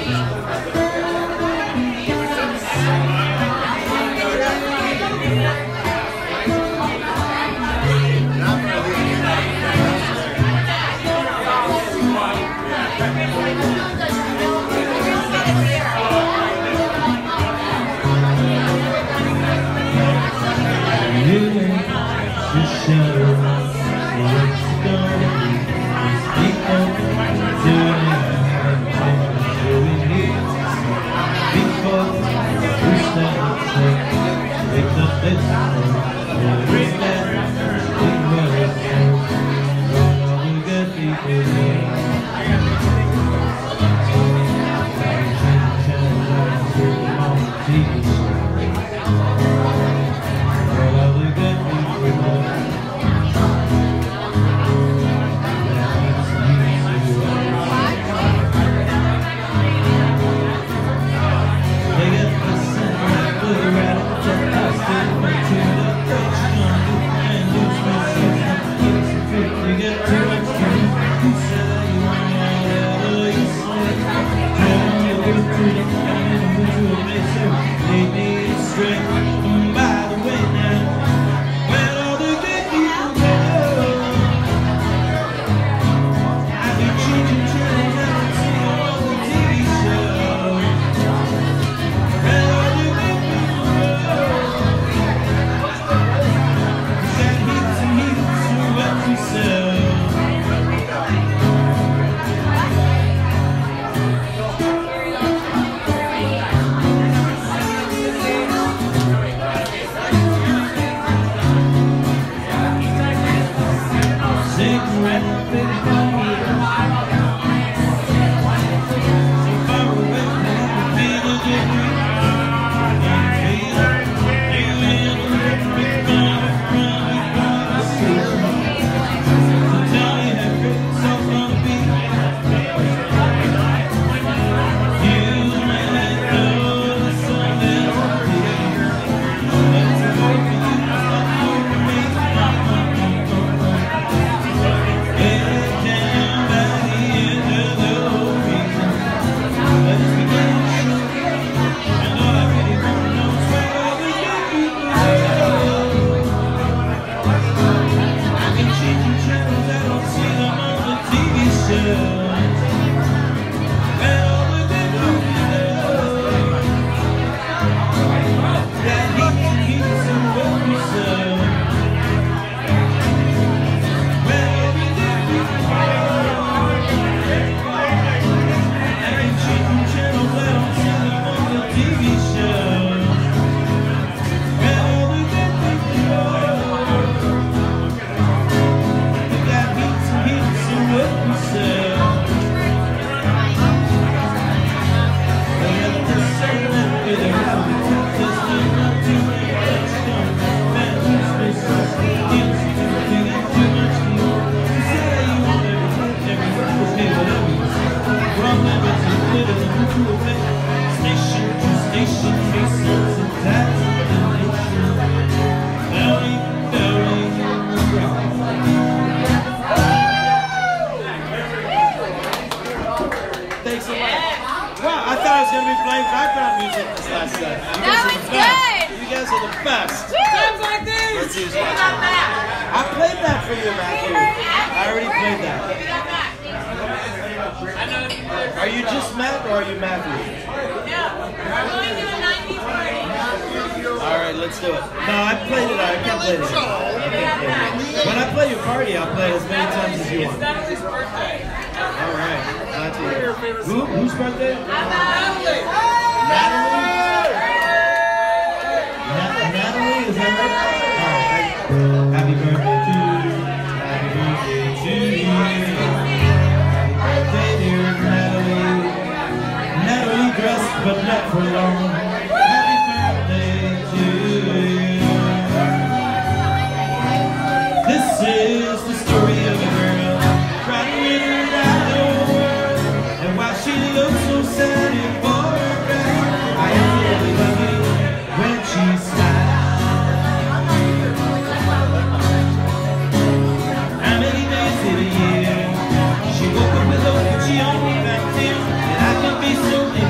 She woke up with a she only back then, and I can be so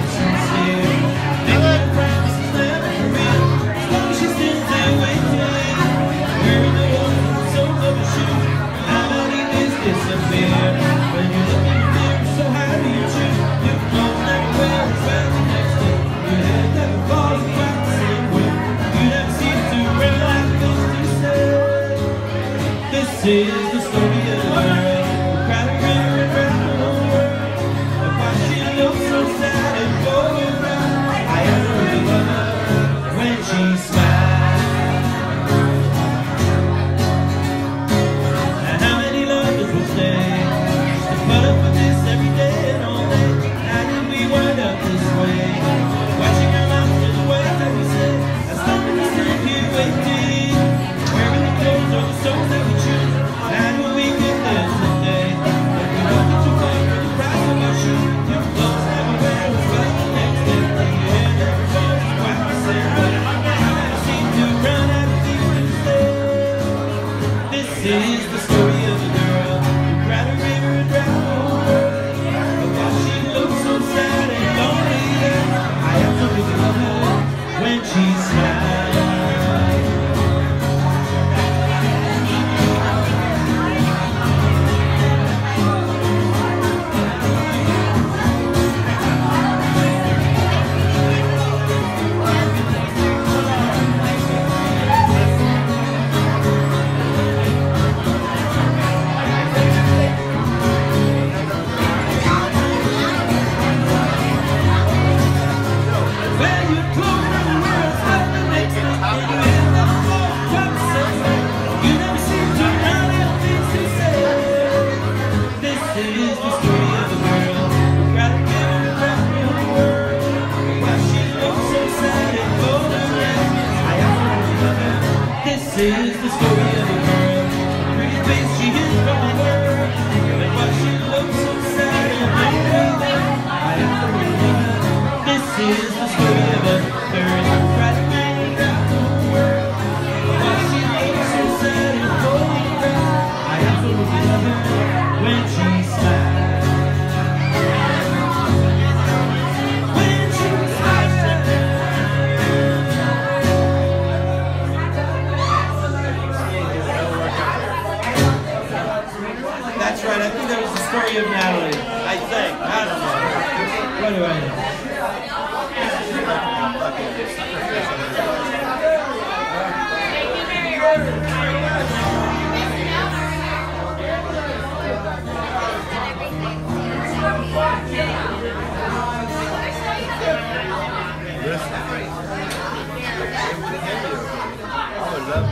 is the story of the girl who cried a river around the world, and why she looks so sad and overwhelmed. I only love her when she smiles. And how many lovers will stay just to put up with this every day and all day? How did we wind up this way? Watching our mouths to the way that we say, as long as we stand here waiting, wearing the clothes or the songs that we choose. How do we get there someday? But we don't get too far for the price of our shoes. Your clothes never wear us well the next day. And your hair never falls quite the same. But I never seem to run out of things to say. This is the story of a girl who cried a river and drowned the whole world. But why she looks so sad and lonely, I absolutely love her when she smiles. This is the story of a girl, the pretty face she hid from the world, and why she looks so sad and lonely. I absolutely love her. This is the story of a girl who cried a river around the world, and why she looks so sad and lonely. I absolutely love her when she smiles. When she smiles. That's right, I think that was the story of Natalie. I think. I don't know. What do I know? I would love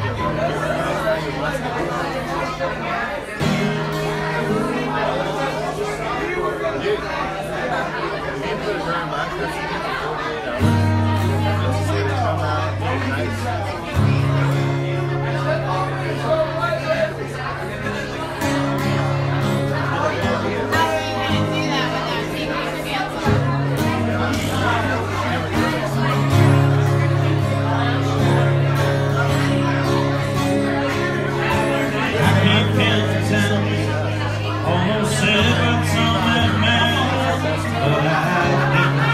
Almost said what's on that mouth, but I didn't.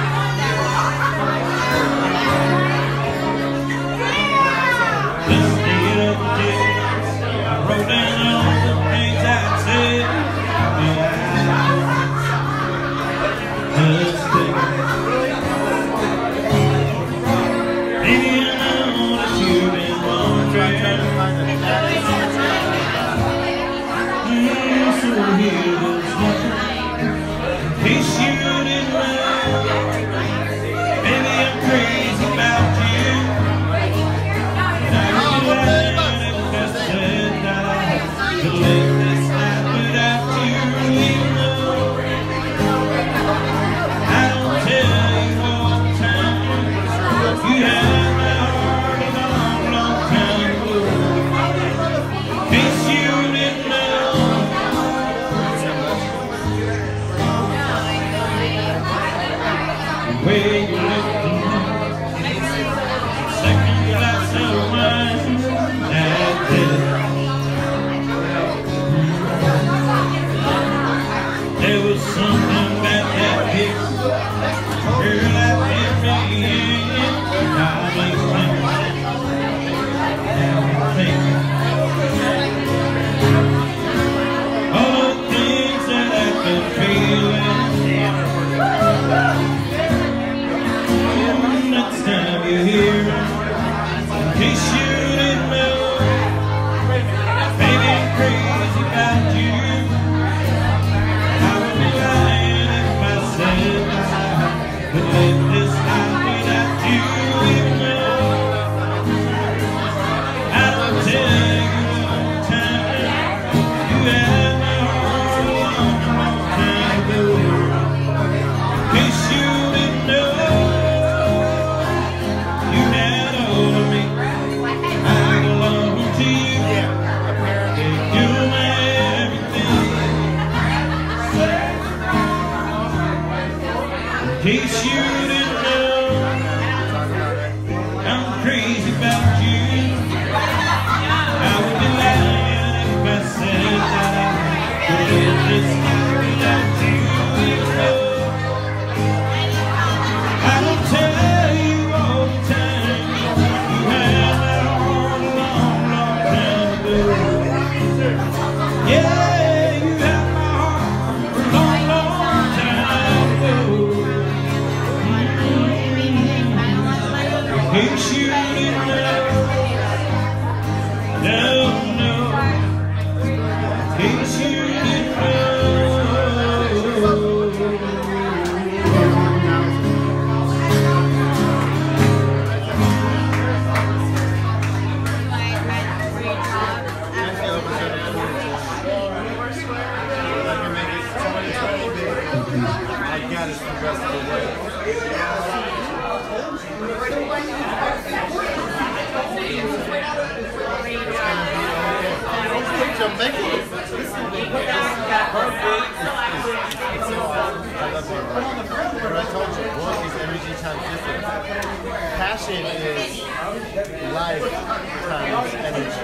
This day of the day, I wrote down all the things I'd said, but I just didn't. Maybe I know that you've been wondering. So here goes nothing, in case you didn't know. Maybe I'm crazy about you, and I really like if I said that I had to live this life without you, even though I don't tell you all the time. You had my heart a long, long time ago. In case you didn't know. Way you look at me, second glass of wine, that day. There was something about that kick, girl, that hit me in. I make things, now think all the things that I've been feeling. Next time you hear it, in case you didn't know, baby, I'm crazy. But live this life without you, even though I don't tell you all the time. You had my heart a long, long time ago. In case you didn't know, you had all of me. I belong to you. You're my everything. In case you didn't know, I'm crazy about you. I would be lying if I said that I could live this life without you, even though I don't tell you all the time. You had my heart a long, long time ago. Yeah, you had my heart a long, long time ago. In case you didn't know, no, no. In case you didn't know. I got it for the rest of the way. Jamaica. But I told you, work is energy times different. Passion is life times energy.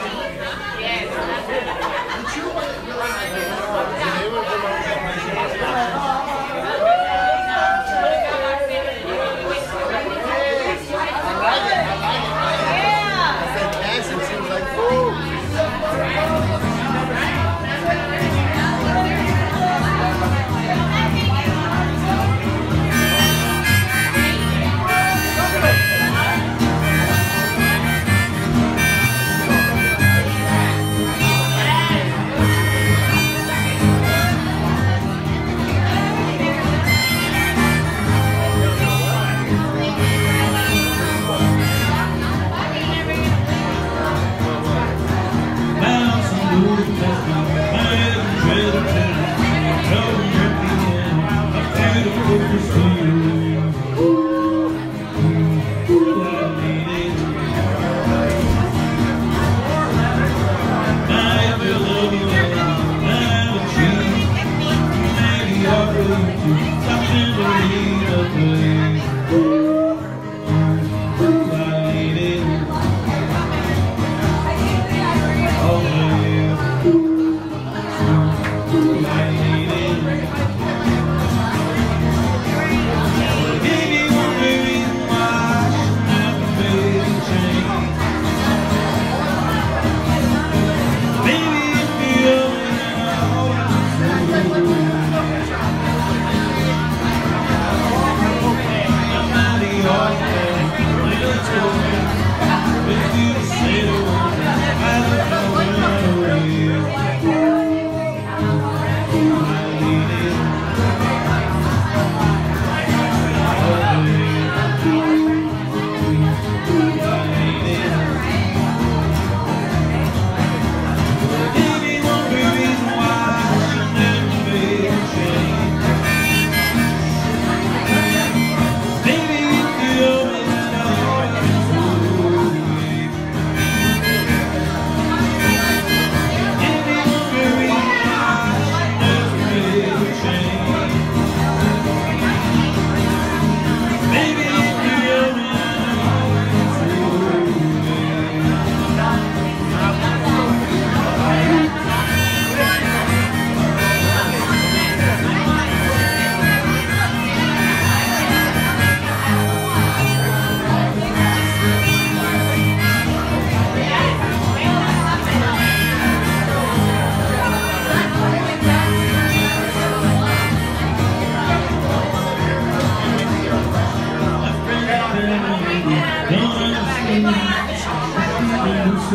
You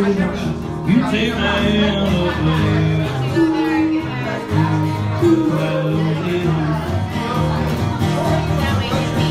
take my hand away. I love you.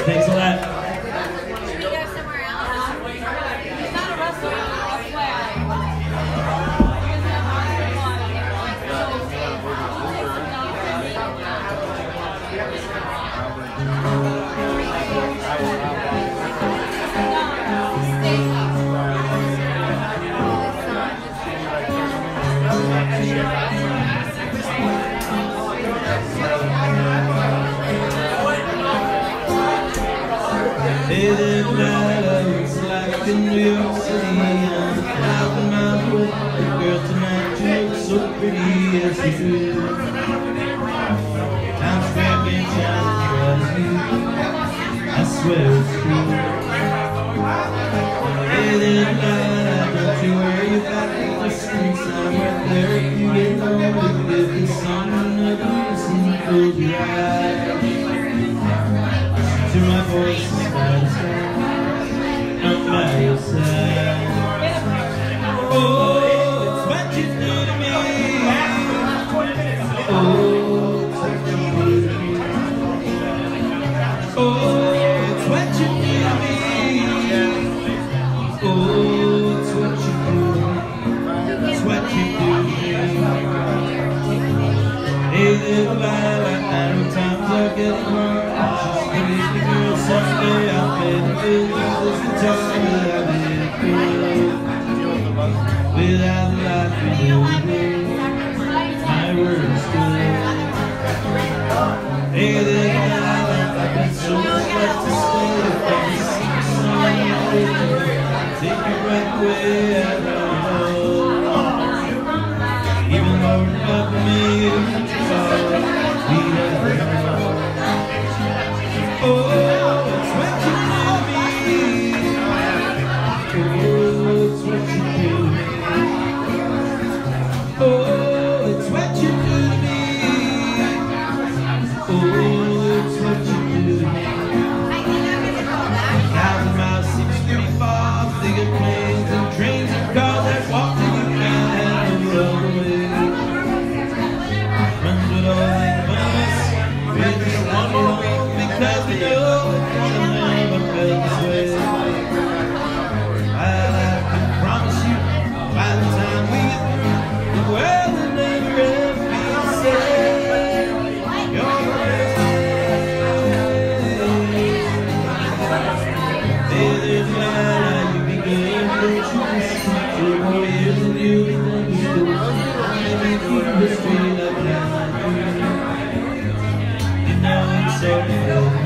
Thanks a lot. Should we go somewhere else? He's not a wrestler, I swear. Hey there, Delilah, it's like in New York City. I'm 1,000 miles away. The girl tonight, you look so pretty, yes you do. Times Square can't shine as bright as you. I swear it's true. Hey there, Delilah, don't you worry about the streets. I'm right there if you get lonely. Give this song another reason to close your eyes. To my voice, I'm by your side. Oh, it's what you do to me. Oh, it's what you do to me. Oh, it's what you do to me. Oh, it's what you do to me. It's what you do to me. Hey, little Lila, I know times are getting hard. Someday I'll play the blues, this guitar that I made good. Without the life we know, my word's good. Hey there, I've got so much left to say. If I can sing a song, take it right away, I don't know. Even though it's not for me, we never know. Oh, it's what you do to me. Oh, it's what you do to me. Oh, it's what you do to me. Oh, it's what you do to me. 1,000 miles seems pretty far. Bigger planes and trains and cars that walk till you can't handle all the way. Friends would all think us. We're just one along. Because we know it's never felt this way. I can promise you, by the time we get through, the world will never ever be the same. You're the best. Hey there, Delilah, you be good, don't you be sweet. 2 more years and you'll be done with those. Maybe keep the street like that. You know it's so good.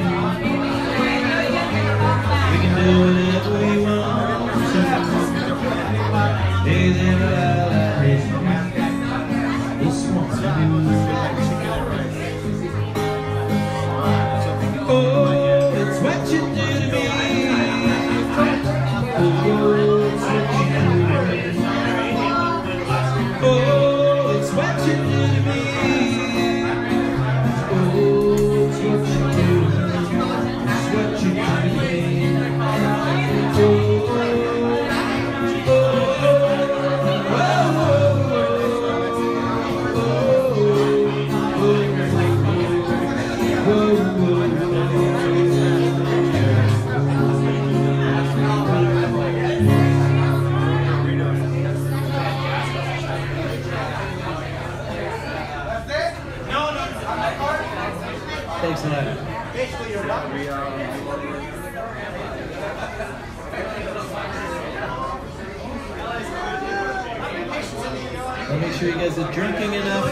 Do whatever we want to. Hey there, Delilah, this one's for you. Oh, it's what you do to me. Oh, it's what you do to me. Oh, it's what you do to me. Oh, it's what you do to me. It's what you do to me. Thanks a lot. I'll make sure you guys are drinking enough.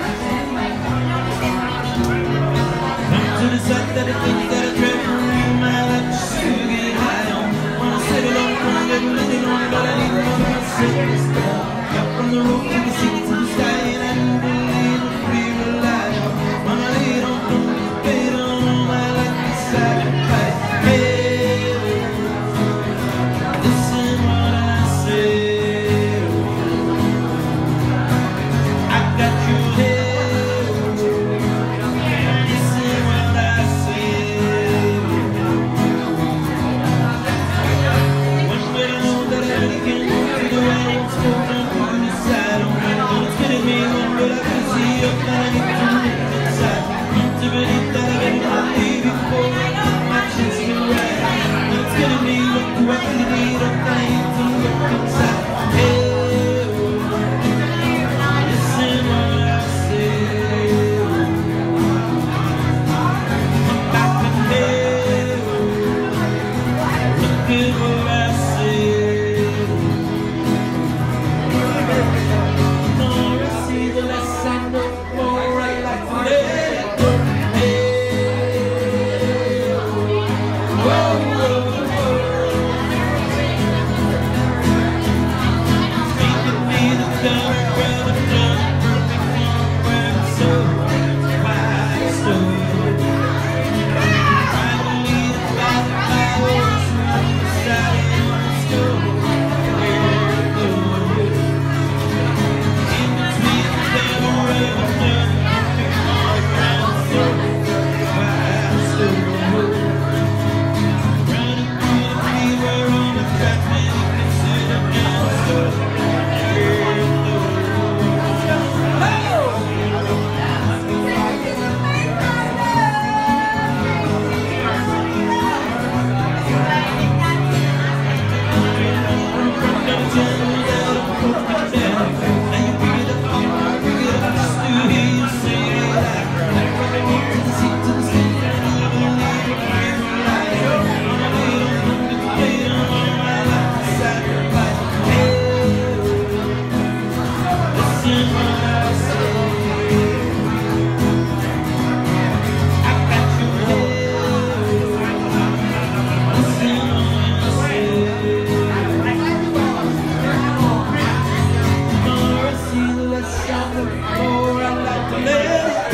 That I think that I tried to remind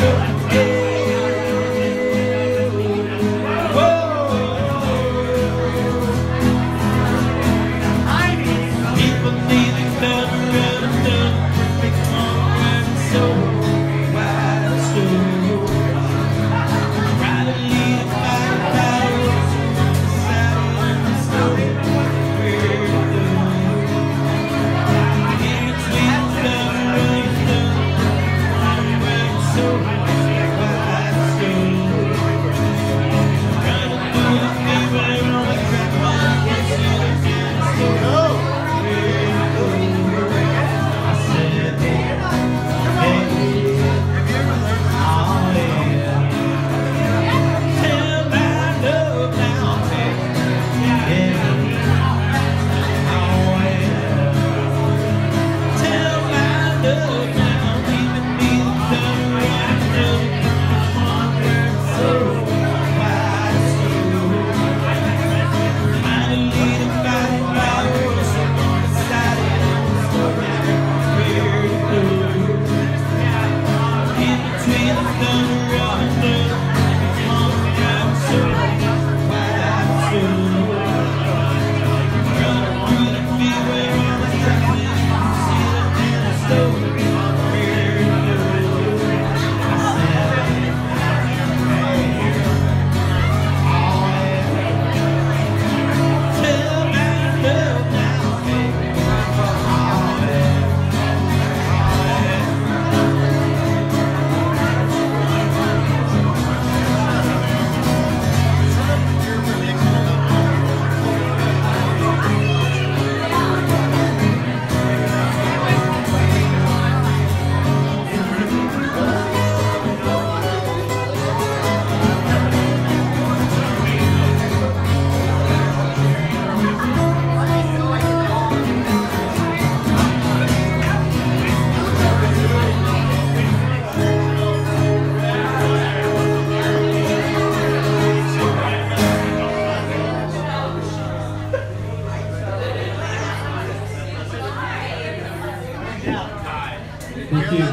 Thank you.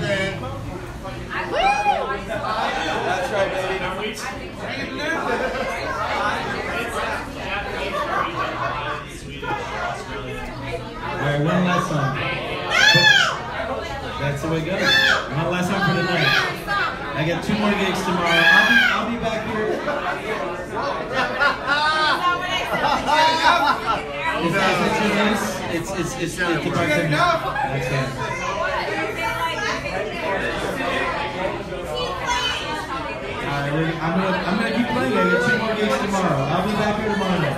That's right, baby. Alright, one last song. That's the way it goes. One last song for the night. I got 2 more gigs tomorrow. I'll be back here. Is that too nice? It's the bartender. That's it. Alright, I'm gonna keep playing. I got 2 more gigs tomorrow. I'll be back here tomorrow night.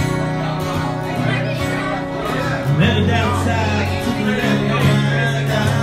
Down south to the left,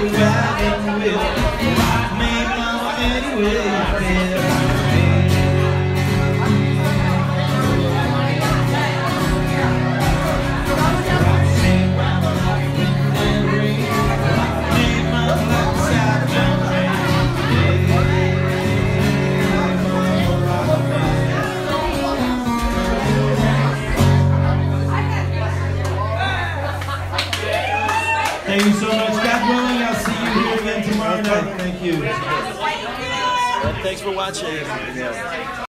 surviving will. Made mama anyway, Thank you so much. God willing, I'll see you here again tomorrow night. Thank you. Thanks for watching.